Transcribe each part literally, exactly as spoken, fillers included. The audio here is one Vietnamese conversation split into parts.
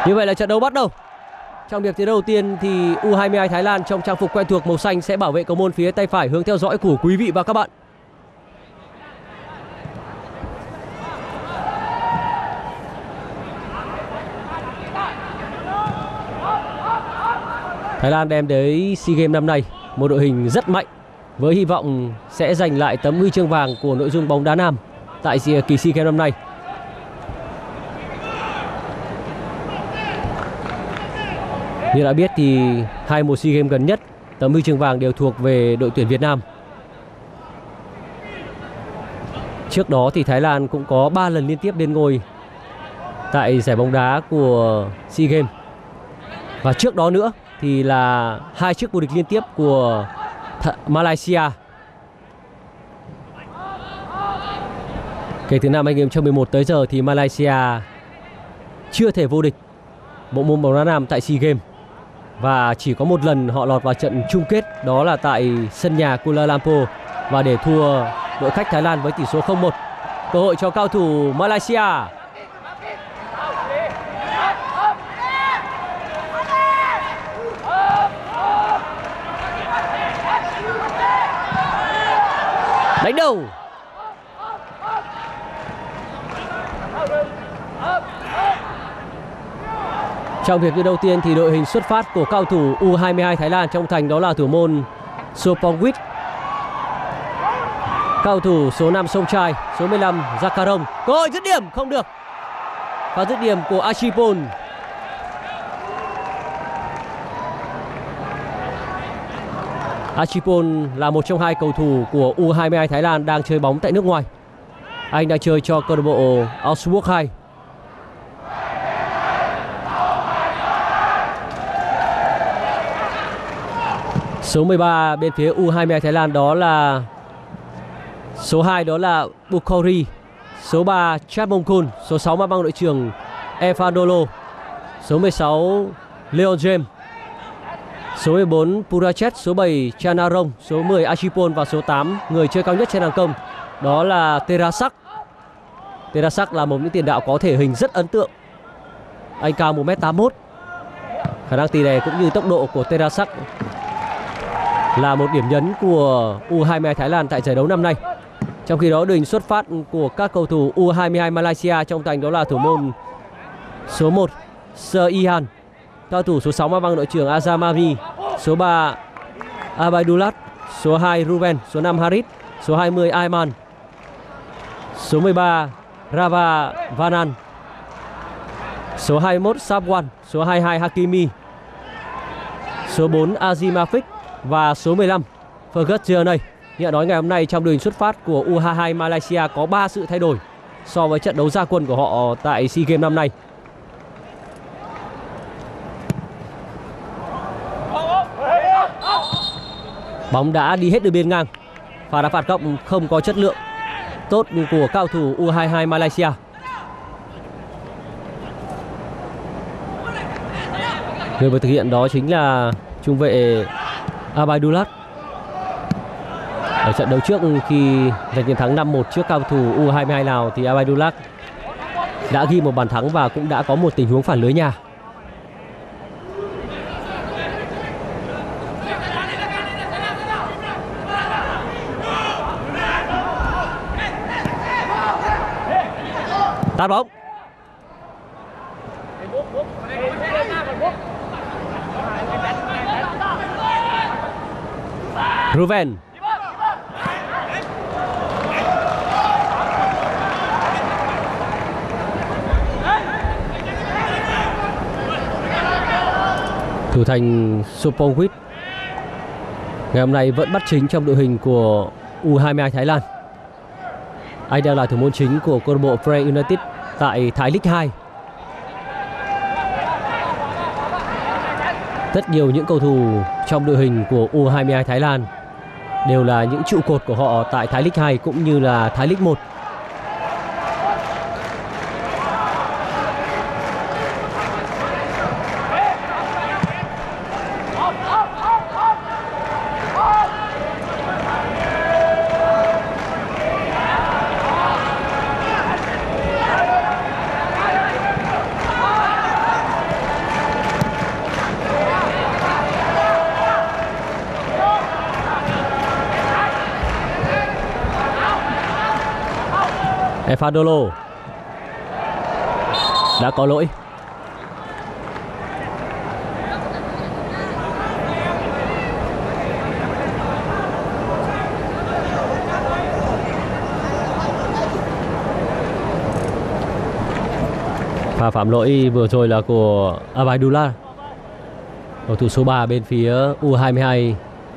Như vậy là trận đấu bắt đầu. Trong hiệp thi đấu đầu tiên thì U hai mươi hai Thái Lan trong trang phục quen thuộc màu xanh sẽ bảo vệ cầu môn phía tay phải hướng theo dõi của quý vị và các bạn. Thái Lan đem đến SEA Games năm nay một đội hình rất mạnh với hy vọng sẽ giành lại tấm huy chương vàng của nội dung bóng đá nam tại kỳ SEA Games năm nay. Như đã biết thì hai mùa SEA Games gần nhất tấm huy chương vàng đều thuộc về đội tuyển Việt Nam. Trước đó thì Thái Lan cũng có ba lần liên tiếp lên ngôi tại giải bóng đá của SEA Games. Và trước đó nữa thì là hai chiếc vô địch liên tiếp của Malaysia. Kể từ năm hai nghìn không trăm mười một tới giờ thì Malaysia chưa thể vô địch bộ môn bóng đá nam tại SEA Games. Và chỉ có một lần họ lọt vào trận chung kết, đó là tại sân nhà Kuala Lumpur và để thua đội khách Thái Lan với tỷ số không một. Cơ hội cho cao thủ Malaysia. Đánh đầu. Trong hiệp thi đầu tiên thì đội hình xuất phát của cao thủ U hai mươi hai Thái Lan trong thành đó là thủ môn Sopongwit, cao thủ số năm Somchai, số mười lăm Jakarong. Cơ hội dứt điểm không được. Và dứt điểm của Achipol. Achipol là một trong hai cầu thủ của U hai mươi hai Thái Lan đang chơi bóng tại nước ngoài. Anh đang chơi cho câu lạc bộ Augsburg hai. Số mười ba bên phía U hai mươi hai Thái Lan đó là số hai đó là Bukhori, số ba Chatmongkul, số sáu mang băng đội trưởng Evandolo, số mười sáu Leon James, số mười bốn Purachet, số bảy Chanarong, số mười Achipol và số tám người chơi cao nhất trên hàng công đó là Terasak. Terasak là một những tiền đạo có thể hình rất ấn tượng. Anh cao một mét tám mươi mốt. Khả năng tỉ đè cũng như tốc độ của Terasak là một điểm nhấn của U hai mươi hai Thái Lan tại giải đấu năm nay. Trong khi đó đội hình xuất phát của các cầu thủ U hai mươi hai Malaysia trong thành đó là thủ môn số một Sir Ihan, cao thủ số sáu mang băng đội trưởng Azamari, số ba Abaidullah, số hai Ruben, số năm Harit, số hai mươi Aiman, số mười ba Rava Vanan, số hai mươi mốt Sabwan, số hai mươi hai Hakimi, số bốn Azimafik và số mười lăm Fergus Tierney. Như nói ngày hôm nay trong đội hình xuất phát của U hai mươi hai Malaysia có ba sự thay đổi so với trận đấu ra quân của họ tại SEA Games năm nay. Bóng đã đi hết đường biên ngang. Pha đá phạt góc không có chất lượng tốt của cao thủ U hai mươi hai Malaysia. Người vừa thực hiện đó chính là trung vệ Abaidullah. Ở trận đấu trước khi giành chiến thắng năm một trước cao thủ U hai mươi hai Lào thì Abaidullah đã ghi một bàn thắng và cũng đã có một tình huống phản lưới nhà. Tạt bóng. Ruben. Thủ thành Sopongwit ngày hôm nay vẫn bắt chính trong đội hình của U hai mươi hai Thái Lan. Anh đang là thủ môn chính của câu lạc bộ Phrae United tại Thái League hai. Rất nhiều những cầu thủ trong đội hình của U hai mươi hai Thái Lan đều là những trụ cột của họ tại Thái League hai cũng như là Thái League một. Efandolo đã có lỗi. Pha phạm lỗi vừa rồi là của Abaidullah, cầu thủ số ba bên phía U hai mươi hai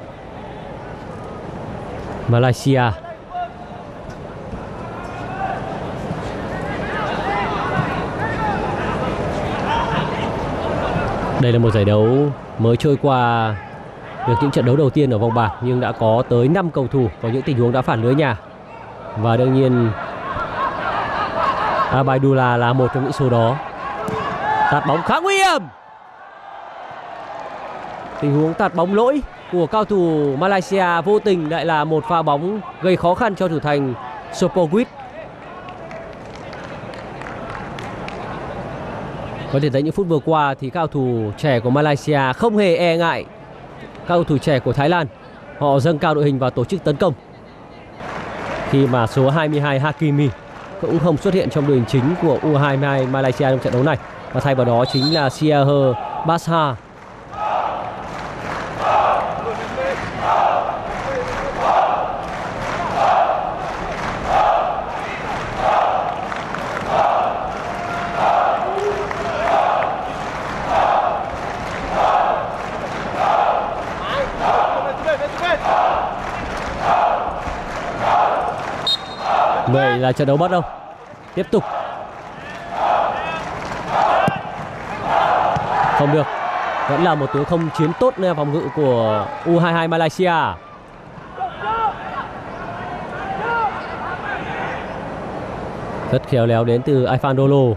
Malaysia. Đây là một giải đấu mới trôi qua được những trận đấu đầu tiên ở vòng bảng, nhưng đã có tới năm cầu thủ có những tình huống đã phản lưới nhà. Và đương nhiên Abaidullah là một trong những số đó. Tạt bóng khá nguy hiểm. Tình huống tạt bóng lỗi của cao thủ Malaysia vô tình lại là một pha bóng gây khó khăn cho thủ thành Sopowith. Có thể thấy những phút vừa qua thì cao thủ trẻ của Malaysia không hề e ngại cao thủ trẻ của Thái Lan. Họ dâng cao đội hình và tổ chức tấn công. Khi mà số hai mươi hai Hakimi cũng không xuất hiện trong đội hình chính của U hai mươi hai Malaysia trong trận đấu này, và thay vào đó chính là Siaher Basha. Vậy là trận đấu bắt đầu. Tiếp tục. Không được. Vẫn là một tiếng không chiến tốt nơi phòng ngự của U hai mươi hai Malaysia. Rất khéo léo đến từ Efandolo.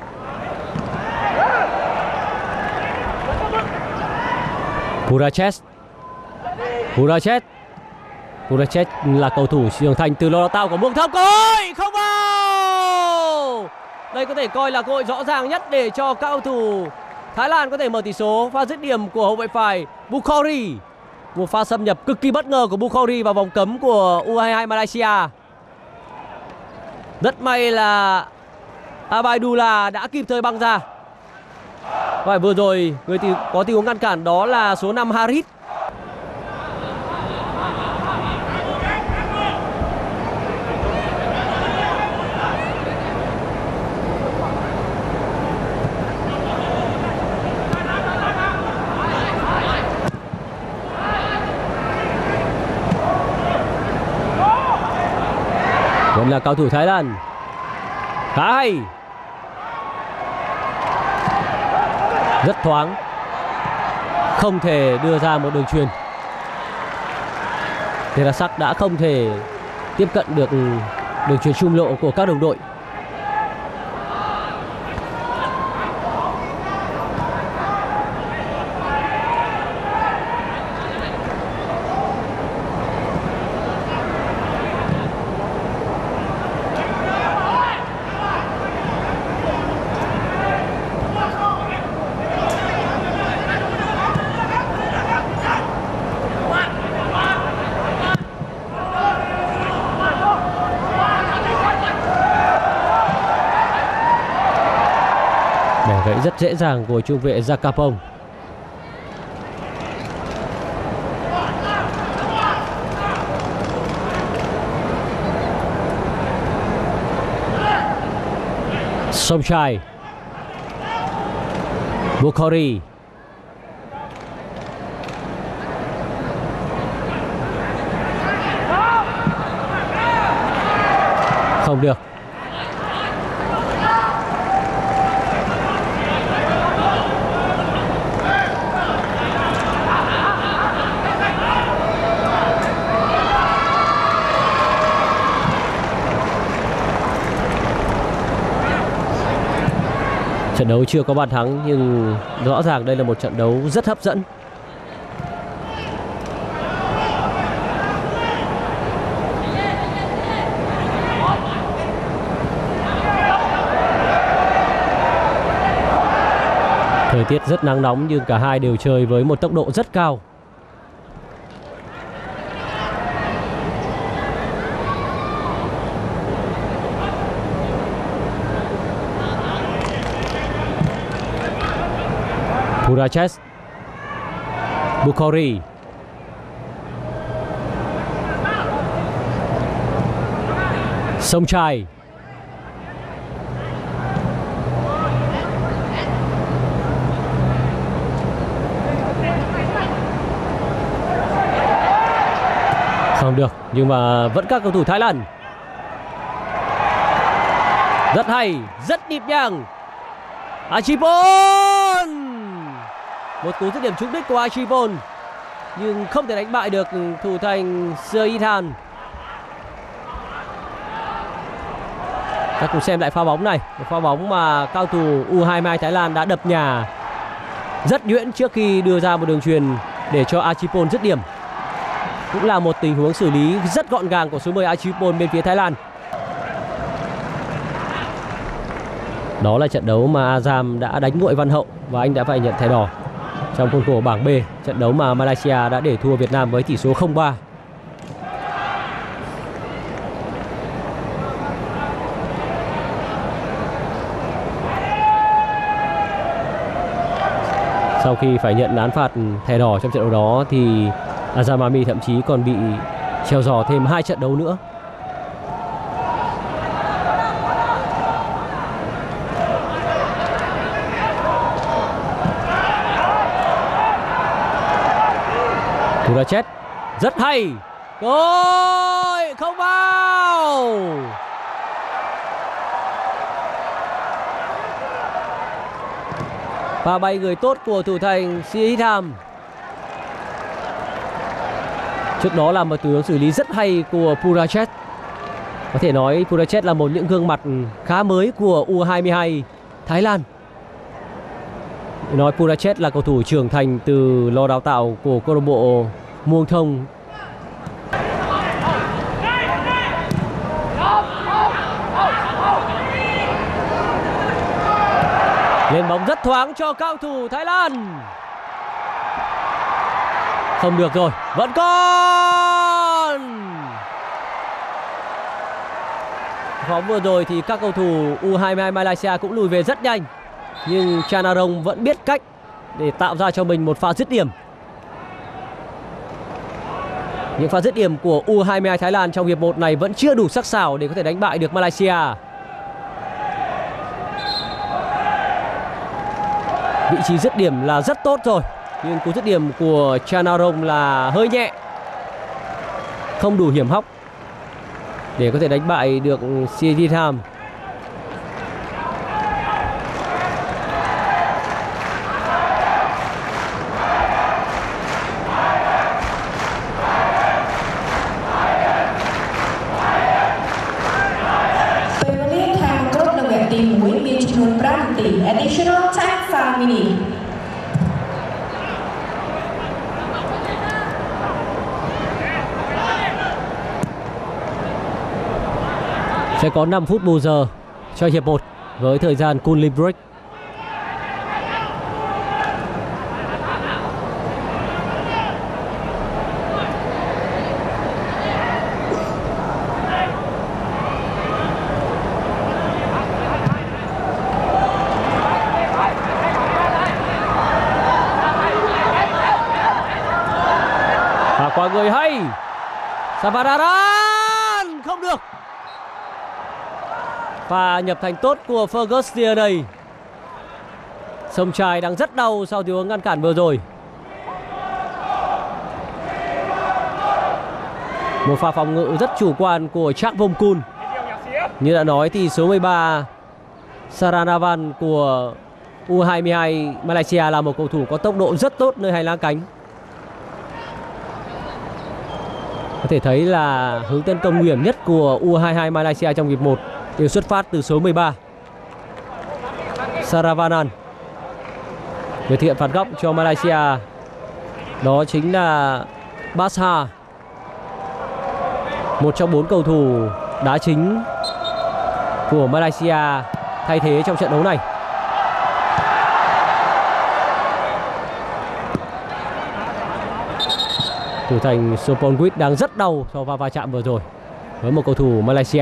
Purachet. Purachet. Purachet là cầu thủ trưởng thành từ lò đào tạo của Muang Thong Khoi. Không vào. Đây có thể coi là cơ hội rõ ràng nhất để cho cao thủ Thái Lan có thể mở tỷ số. Pha dứt điểm của hậu vệ phải Bukhari. Một pha xâm nhập cực kỳ bất ngờ của Bukhari vào vòng cấm của U hai mươi hai Malaysia. Rất may là Abaidullah đã kịp thời băng ra. Và vừa rồi người thì có tình huống ngăn cản đó là số năm Harith. Vẫn là cao thủ Thái Lan. Khá hay. Rất thoáng. Không thể đưa ra một đường chuyền. Terasak đã không thể tiếp cận được đường chuyền trung lộ của các đồng đội. Bẻ gãy rất dễ dàng của trung vệ Jakapong. Somchai. Bukhari. Không được. Trận đấu chưa có bàn thắng nhưng rõ ràng đây là một trận đấu rất hấp dẫn. Thời tiết rất nắng nóng nhưng cả hai đều chơi với một tốc độ rất cao. Purachet, Bukhari, Sông Trai, không được, nhưng mà vẫn các cầu thủ Thái Lan. Rất hay, rất nhịp nhàng. Achipon, một cú dứt điểm trúng đích của Achipon, nhưng không thể đánh bại được thủ thành Seithan. Ta cùng xem lại pha bóng này, một pha bóng mà cao thủ U hai mươi hai Thái Lan đã đập nhà rất nhuyễn trước khi đưa ra một đường chuyền để cho Achipon dứt điểm. Cũng là một tình huống xử lý rất gọn gàng của số mười Achipon bên phía Thái Lan. Đó là trận đấu mà Azam đã đánh nguội Văn Hậu và anh đã phải nhận thẻ đỏ trong khuôn khổ bảng B, trận đấu mà Malaysia đã để thua Việt Nam với tỷ số không ba. Sau khi phải nhận án phạt thẻ đỏ trong trận đấu đó thì Azam Army thậm chí còn bị treo giò thêm hai trận đấu nữa. Purachet rất hay, rồi không vào. Pha bay người tốt của thủ thành Seithan. Trước đó là một tình huống xử lý rất hay của Purachet. Có thể nói Purachet là một những gương mặt khá mới của U hai mươi hai Thái Lan. Nói Purachet là cầu thủ trưởng thành từ lò đào tạo của câu lạc bộ Muang Thong. Lên bóng rất thoáng cho cao thủ Thái Lan. Không được rồi, vẫn còn. Phóng vừa rồi thì các cầu thủ U hai mươi hai Malaysia cũng lùi về rất nhanh, nhưng Chanarong vẫn biết cách để tạo ra cho mình một pha dứt điểm. Những pha dứt điểm của U hai mươi hai Thái Lan trong hiệp một này vẫn chưa đủ sắc sảo để có thể đánh bại được Malaysia. Vị trí dứt điểm là rất tốt rồi, nhưng cú dứt điểm của Chanarong là hơi nhẹ, không đủ hiểm hóc để có thể đánh bại được Seithan. Additional time five minutes. Sẽ có năm phút bù giờ cho hiệp một với thời gian cooling break. Quả người hay, Savadaran không được. Và nhập thành tốt của Ferguson đây. Sông Trai đang rất đau sau tình huống ngăn cản vừa rồi. Một pha phòng ngự rất chủ quan của Chakvomkul. Như đã nói thì số mười ba Saranavan của U hai mươi hai Malaysia là một cầu thủ có tốc độ rất tốt nơi hành lang cánh. Có thể thấy là hướng tấn công nguy hiểm nhất của U hai mươi hai Malaysia trong hiệp một đều xuất phát từ số mười ba Saravanan. Người thực hiện phạt góc cho Malaysia đó chính là Basha, một trong bốn cầu thủ đá chính của Malaysia thay thế trong trận đấu này. Thủ thành Soponwit đang rất đau sau pha va chạm vừa rồi với một cầu thủ Malaysia.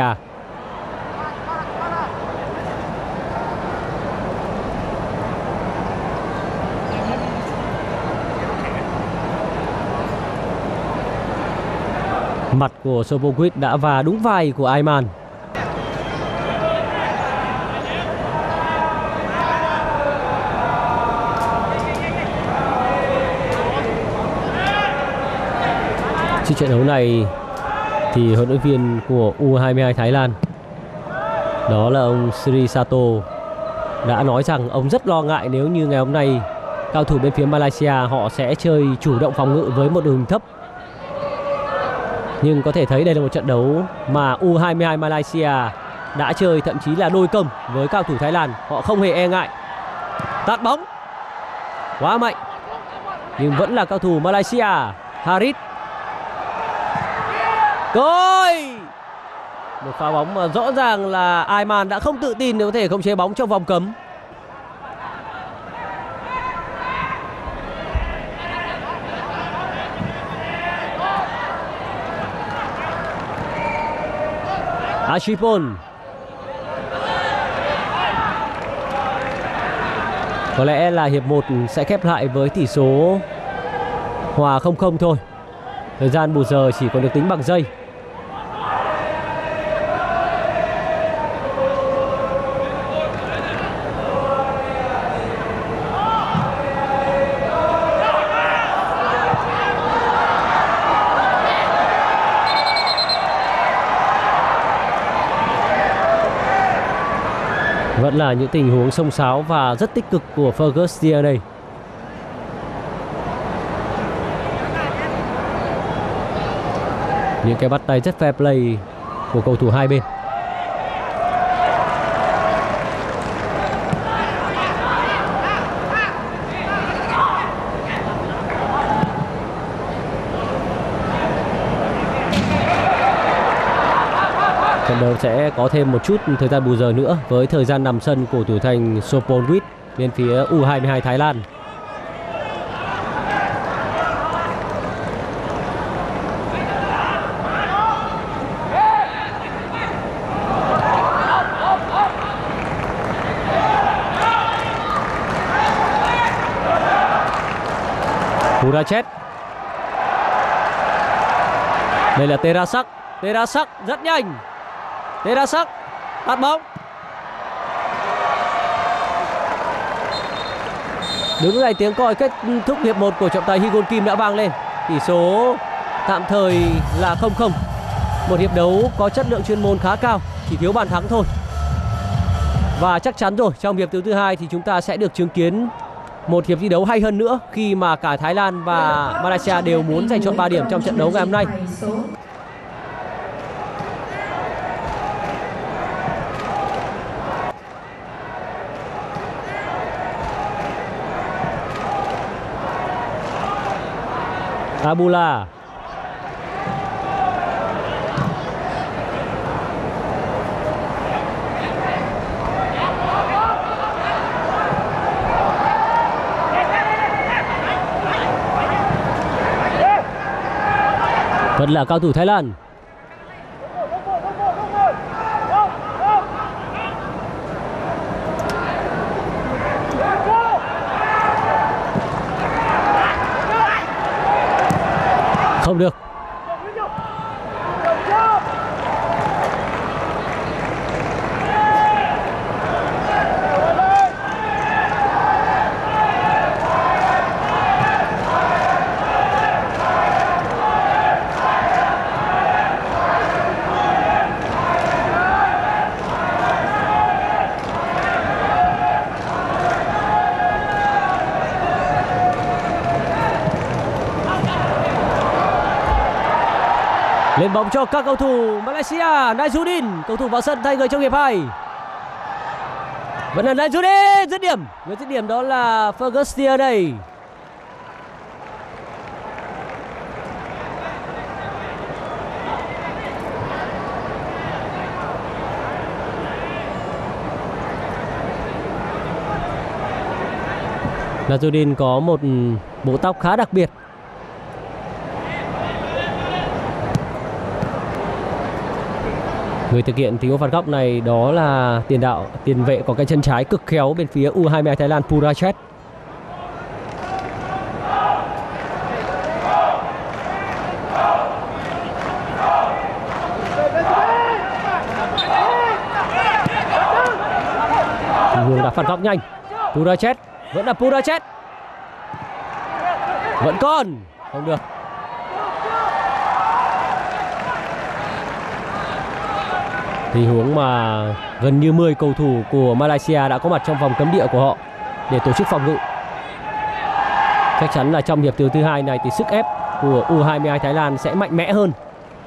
Mặt của Sopovic đã va đúng vai của Ayman. Trước trận đấu này thì huấn luyện viên của U hai mươi hai Thái Lan, đó là ông Sri Sato, đã nói rằng ông rất lo ngại nếu như ngày hôm nay cao thủ bên phía Malaysia họ sẽ chơi chủ động phòng ngự với một đội hình thấp. Nhưng có thể thấy đây là một trận đấu mà U hai mươi hai Malaysia đã chơi thậm chí là đôi công với cao thủ Thái Lan. Họ không hề e ngại. Tạt bóng quá mạnh, nhưng vẫn là cao thủ Malaysia. Harith, rồi một pha bóng mà rõ ràng là Ayman đã không tự tin để có thể khống chế bóng trong vòng cấm. Ashipon, có lẽ là hiệp một sẽ khép lại với tỷ số hòa không không thôi. Thời gian bù giờ chỉ còn được tính bằng giây. Vẫn là những tình huống xông xáo và rất tích cực của Ferguson đây. Những cái bắt tay rất fair play của cầu thủ hai bên. Trận đấu sẽ có thêm một chút thời gian bù giờ nữa với thời gian nằm sân của thủ thành Sopovic bên phía U hai mươi hai Thái Lan. Purachet. Đây là Terasak. Terasak rất nhanh. Terasak tạt bóng. Đứng này tiếng còi kết thúc hiệp một của trọng tài Hygon Kim đã vang lên. Tỷ số tạm thời là không không. Một hiệp đấu có chất lượng chuyên môn khá cao, chỉ thiếu bàn thắng thôi. Và chắc chắn rồi, trong hiệp thứ hai thì chúng ta sẽ được chứng kiến một hiệp thi đấu hay hơn nữa, khi mà cả Thái Lan và Malaysia đều muốn giành chọn ba điểm trong trận đấu ngày hôm nay. Abula. Vẫn là cao thủ Thái Lan. Không được. Lên bóng cho các cầu thủ Malaysia. Naizudin, cầu thủ vào sân thay người trong hiệp hai. Vẫn là Naizudin dứt điểm. Người dứt điểm đó là Ferguson đây. Naizudin có một bộ tóc khá đặc biệt. Người thực hiện tình huống phạt góc này đó là tiền đạo tiền vệ có cái chân trái cực khéo bên phía U hai mươi hai Thái Lan, Purachet. là phản góc nhanh. Purachet, vẫn là Purachet, vẫn còn không được. Tình huống mà gần như mười cầu thủ của Malaysia đã có mặt trong vòng cấm địa của họ để tổ chức phòng ngự. Chắc chắn là trong hiệp thứ thứ hai này thì sức ép của U hai mươi hai Thái Lan sẽ mạnh mẽ hơn.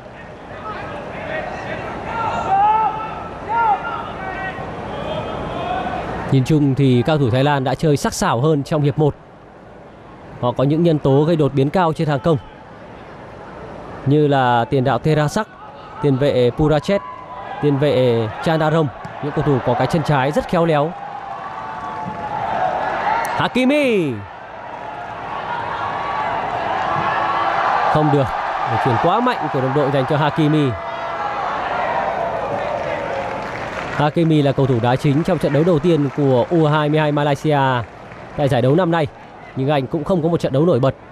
Nhìn chung thì các cầu thủ Thái Lan đã chơi sắc sảo hơn trong hiệp một. Họ có những nhân tố gây đột biến cao trên hàng công, như là tiền đạo Terasak, tiền vệ Purachet, tiền vệ Chandarong, những cầu thủ có cái chân trái rất khéo léo. Hakimi không được, một chuyển quá mạnh của đồng đội dành cho Hakimi. Hakimi là cầu thủ đá chính trong trận đấu đầu tiên của U hai mươi hai Malaysia tại giải đấu năm nay, nhưng anh cũng không có một trận đấu nổi bật.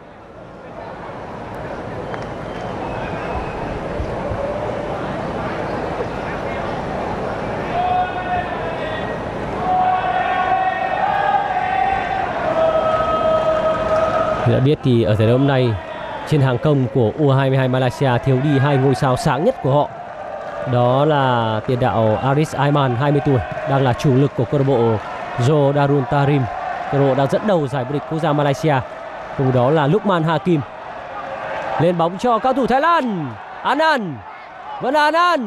Như đã biết thì ở giải đấu hôm nay, trên hàng công của U hai mươi hai Malaysia thiếu đi hai ngôi sao sáng nhất của họ. Đó là tiền đạo Aris Aiman, hai mươi tuổi, đang là chủ lực của câu lạc bộ Johor Darul Tarim, câu lạc bộ đang dẫn đầu giải vô địch quốc gia Malaysia. Cùng đó là Lukman Hakim. Lên bóng cho cao thủ Thái Lan, Anand, vẫn là Anand.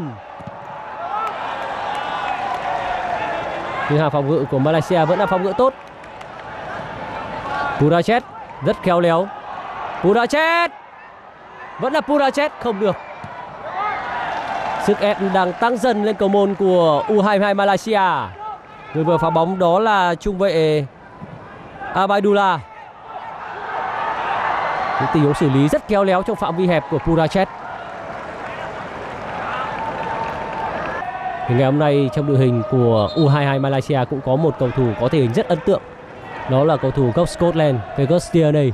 Nhưng hàng phòng ngự của Malaysia vẫn là phòng ngự tốt. Purachet rất khéo léo. Purachet, vẫn là Purachet, không được. Sức ép đang tăng dần lên cầu môn của U hai mươi hai Malaysia. Người vừa phá bóng đó là trung vệ Abaidullah. Những tình huống xử lý rất khéo léo trong phạm vi hẹp của Purachet. Thì ngày hôm nay trong đội hình của U hai mươi hai Malaysia cũng có một cầu thủ có thể hình rất ấn tượng. Đó là cầu thủ gốc Scotland, Fergus Tierney.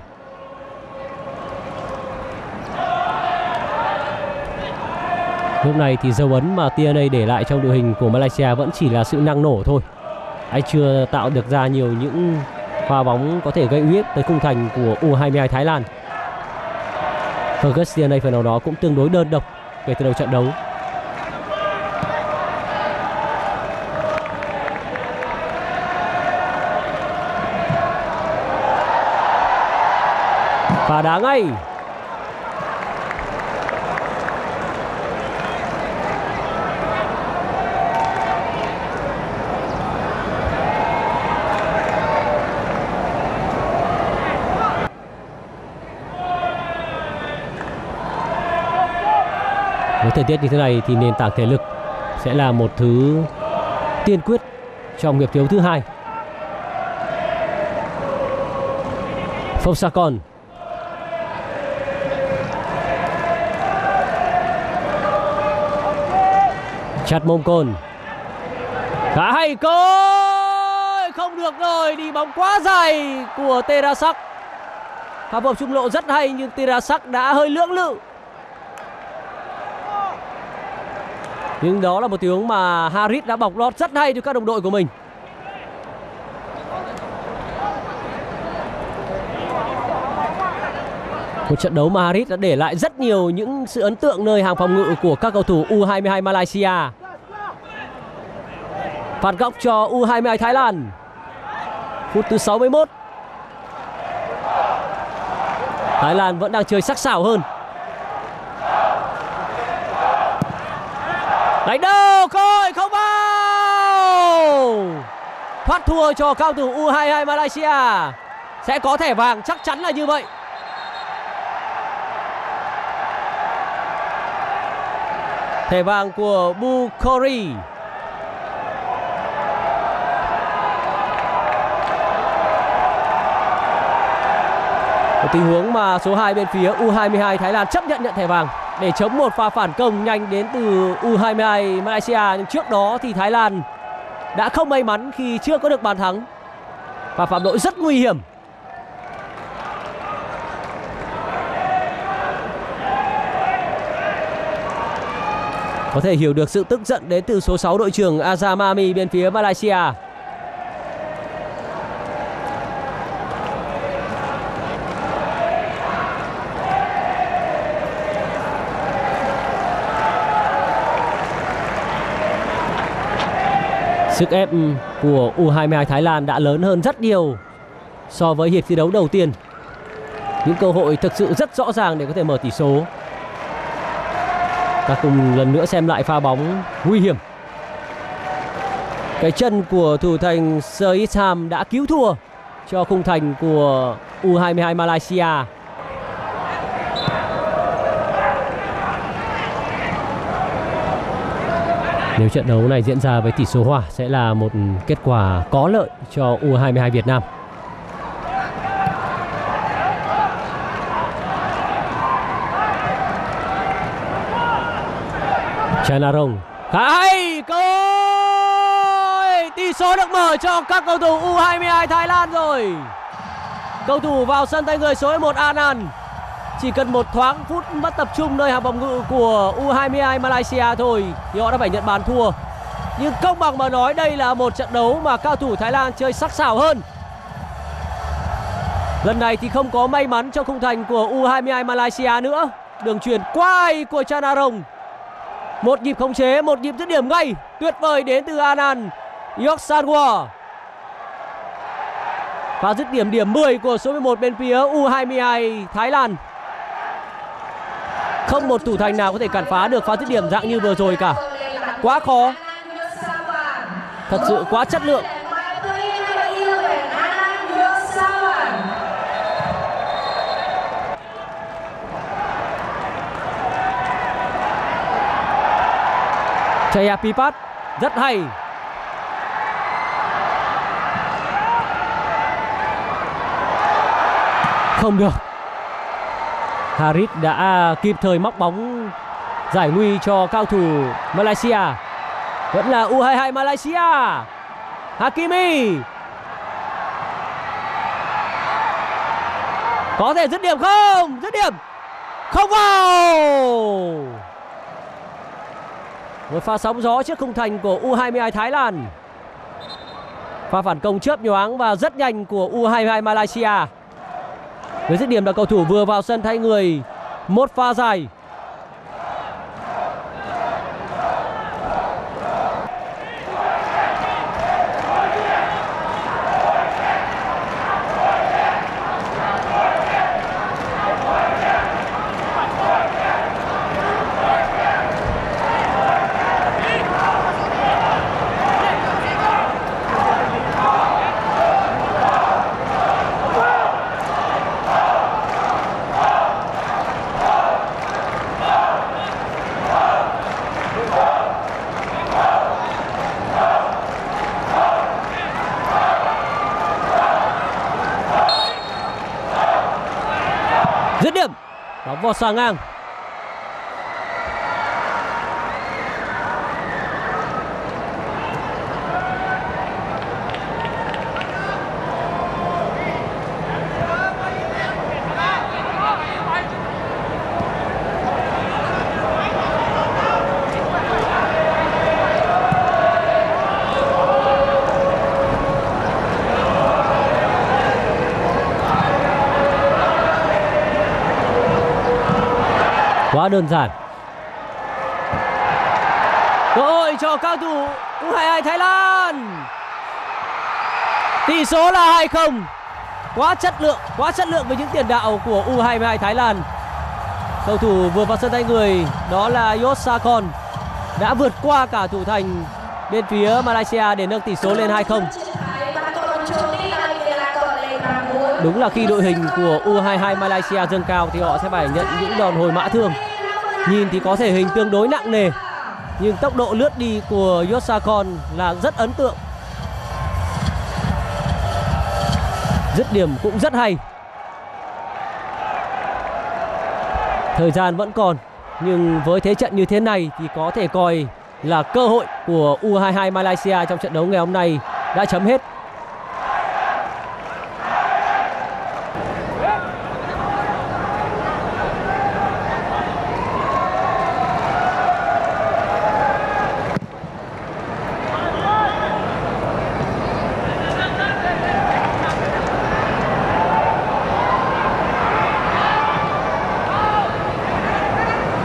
Lúc này thì dấu ấn mà Tierney để lại trong đội hình của Malaysia vẫn chỉ là sự năng nổ thôi. Anh chưa tạo được ra nhiều những pha bóng có thể gây uy hiếp tới khung thành của U hai mươi hai Thái Lan. Fergus Tierney phần nào đó cũng tương đối đơn độc kể từ đầu trận đấu. Và đá ngay. Với thời tiết như thế này thì nền tảng thể lực sẽ là một thứ tiên quyết trong hiệp thiếu thứ hai. Phongsakorn. Chatmongkol. Khá hay, cơ không được rồi, đi bóng quá dài của Terasak. Pha bóng trung lộ rất hay nhưng Terasak đã hơi lưỡng lự. Nhưng đó là một tình huống mà Harit đã bọc lót rất hay cho các đồng đội của mình. Một trận đấu mà Harit đã để lại rất nhiều những sự ấn tượng nơi hàng phòng ngự của các cầu thủ U hai mươi hai Malaysia. Phạt góc cho U hai mươi hai Thái Lan. Phút thứ sáu mươi mốt. Thái Lan vẫn đang chơi sắc sảo hơn. Đánh đâu, Khôi không vào. Thoát thua cho cao thủ U hai mươi hai Malaysia. Sẽ có thẻ vàng, chắc chắn là như vậy. Thẻ vàng của Bukhari. Một tình huống mà số hai bên phía U hai mươi hai Thái Lan chấp nhận nhận thẻ vàng để chống một pha phản công nhanh đến từ U hai mươi hai Malaysia. Nhưng trước đó thì Thái Lan đã không may mắn khi chưa có được bàn thắng. Và phạm lỗi rất nguy hiểm. Có thể hiểu được sự tức giận đến từ số sáu đội trưởng Azam Ami bên phía Malaysia. Sức ép của U hai mươi hai Thái Lan đã lớn hơn rất nhiều so với hiệp thi đấu đầu tiên. Những cơ hội thực sự rất rõ ràng để có thể mở tỷ số. Ta cùng lần nữa xem lại pha bóng nguy hiểm. Cái chân của thủ thành Sehitham đã cứu thua cho khung thành của U hai mươi hai Malaysia. Nếu trận đấu này diễn ra với tỷ số hòa sẽ là một kết quả có lợi cho U hai mươi hai Việt Nam. Chanarong khá hay, cơ hội tỷ số được mở cho các cầu thủ U hai mươi hai Thái Lan rồi. Cầu thủ vào sân tay người số một Anand chỉ cần một thoáng phút mất tập trung nơi hàng phòng ngự của U hai mươi hai Malaysia thôi thì họ đã phải nhận bàn thua. Nhưng công bằng mà nói, đây là một trận đấu mà cao thủ Thái Lan chơi sắc sảo hơn. Lần này thì không có may mắn cho khung thành của U hai mươi hai Malaysia nữa. Đường chuyền quay của Chanarong, một nhịp khống chế, một nhịp dứt điểm ngay tuyệt vời đến từ Anand Yoksanwa. Và dứt điểm điểm mười của số mười một bên phía U hai mươi hai Thái Lan. Không một thủ thành nào có thể cản phá được pha dứt điểm dạng như vừa rồi cả. Quá khó, thật sự quá chất lượng. Jayapipat rất hay. Không được. Harris đã kịp thời móc bóng giải nguy cho cao thủ Malaysia. Vẫn là U hai mươi hai Malaysia. Hakimi có thể dứt điểm không? Dứt điểm không vào. Một pha sóng gió trước khung thành của U hai mươi hai Thái Lan. Pha phản công chớp nhoáng và rất nhanh của U hai mươi hai Malaysia. Với dứt điểm là cầu thủ vừa vào sân thay người. Một pha dài. Dứt điểm, bóng vọt sang ngang. Quá đơn giản. Cơ hội cho cao thủ U hai mươi hai Thái Lan. Tỷ số là hai không. Quá chất lượng, quá chất lượng với những tiền đạo của U hai mươi hai Thái Lan. Cầu thủ vừa vào sân thay người đó là Yosakon đã vượt qua cả thủ thành bên phía Malaysia để nâng tỷ số lên hai không. Đúng là khi đội hình của U hai mươi hai Malaysia dâng cao thì họ sẽ phải nhận những đòn hồi mã thương. Nhìn thì có thể hình tương đối nặng nề, nhưng tốc độ lướt đi của Yosakon là rất ấn tượng. Dứt điểm cũng rất hay. Thời gian vẫn còn, nhưng với thế trận như thế này thì có thể coi là cơ hội của U hai mươi hai Malaysia trong trận đấu ngày hôm nay đã chấm hết.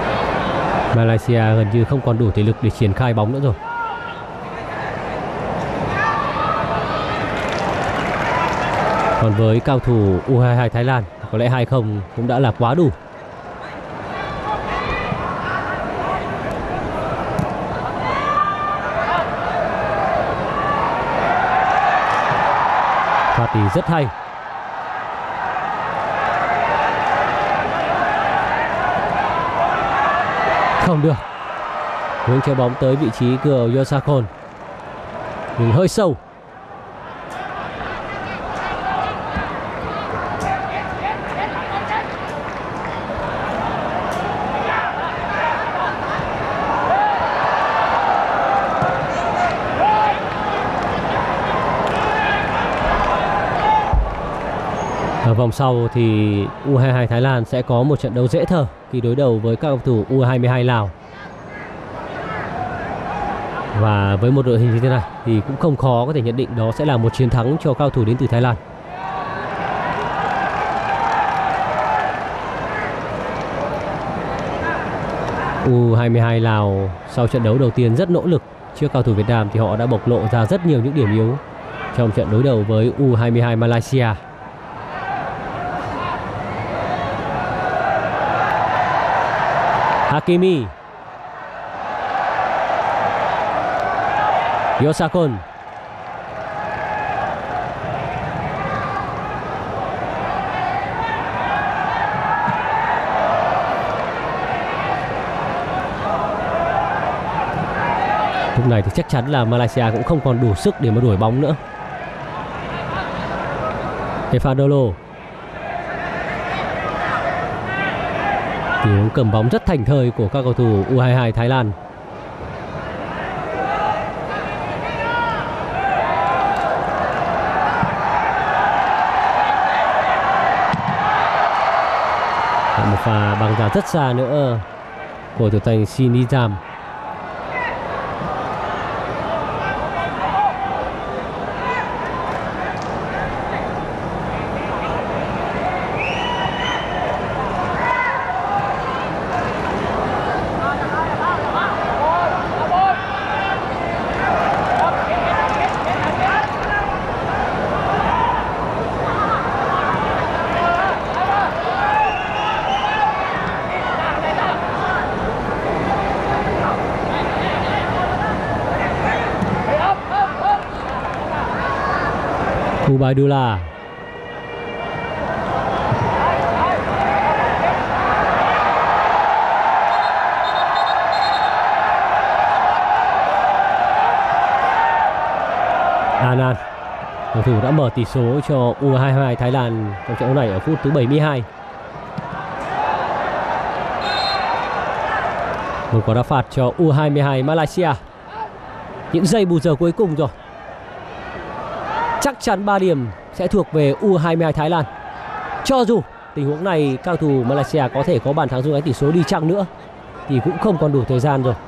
Malaysia gần như không còn đủ thể lực để triển khai bóng nữa rồi. Còn với cao thủ U hai mươi hai Thái Lan, có lẽ hai không cũng đã là quá đủ. Pha tỷ rất hay. Không được. Hướng trái bóng tới vị trí của Yosakon, nhưng hơi sâu. Ở vòng sau thì U hai mươi hai Thái Lan sẽ có một trận đấu dễ thở khi đối đầu với các cầu thủ U hai mươi hai Lào. Và với một đội hình như thế này thì cũng không khó có thể nhận định đó sẽ là một chiến thắng cho cao thủ đến từ Thái Lan. U hai mươi hai Lào sau trận đấu đầu tiên rất nỗ lực trước cao thủ Việt Nam thì họ đã bộc lộ ra rất nhiều những điểm yếu trong trận đối đầu với U hai mươi hai Malaysia. Hakimi, Yosakon, lúc này thì chắc chắn là Malaysia cũng không còn đủ sức để mà đuổi bóng nữa. Efandolo, tình huống cầm bóng rất thành thơi của các cầu thủ U hai mươi hai Thái Lan. Một pha băng ra rất xa nữa của thủ thành Sinizam. Ubaidullah, Anand, cầu thủ đã mở tỷ số cho U hai mươi hai Thái Lan trong trận đấu này ở phút thứ bảy mươi hai. Một quả đá phạt cho U hai mươi hai Malaysia. Những giây bù giờ cuối cùng rồi. Chắc chắn ba điểm sẽ thuộc về U hai mươi hai Thái Lan. Cho dù tình huống này cao thủ Malaysia có thể có bàn thắng rút ngắn tỷ số đi chăng nữa thì cũng không còn đủ thời gian rồi.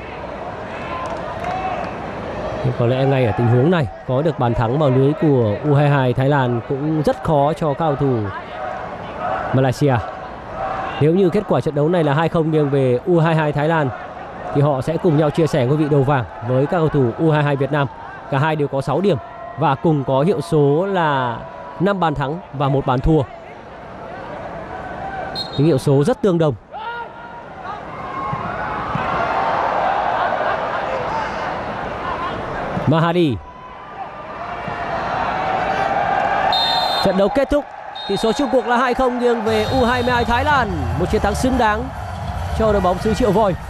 Nhưng có lẽ ngay ở tình huống này có được bàn thắng vào lưới của U hai mươi hai Thái Lan cũng rất khó cho cao thủ Malaysia. Nếu như kết quả trận đấu này là hai không nghiêng về U hai mươi hai Thái Lan thì họ sẽ cùng nhau chia sẻ ngôi vị đầu vàng với các cầu thủ U hai mươi hai Việt Nam. Cả hai đều có sáu điểm và cùng có hiệu số là năm bàn thắng và một bàn thua. Những hiệu số rất tương đồng. Mahadi. Trận đấu kết thúc, tỷ số chung cuộc là hai không nghiêng về U hai mươi hai Thái Lan. Một chiến thắng xứng đáng cho đội bóng xứ Triệu Voi.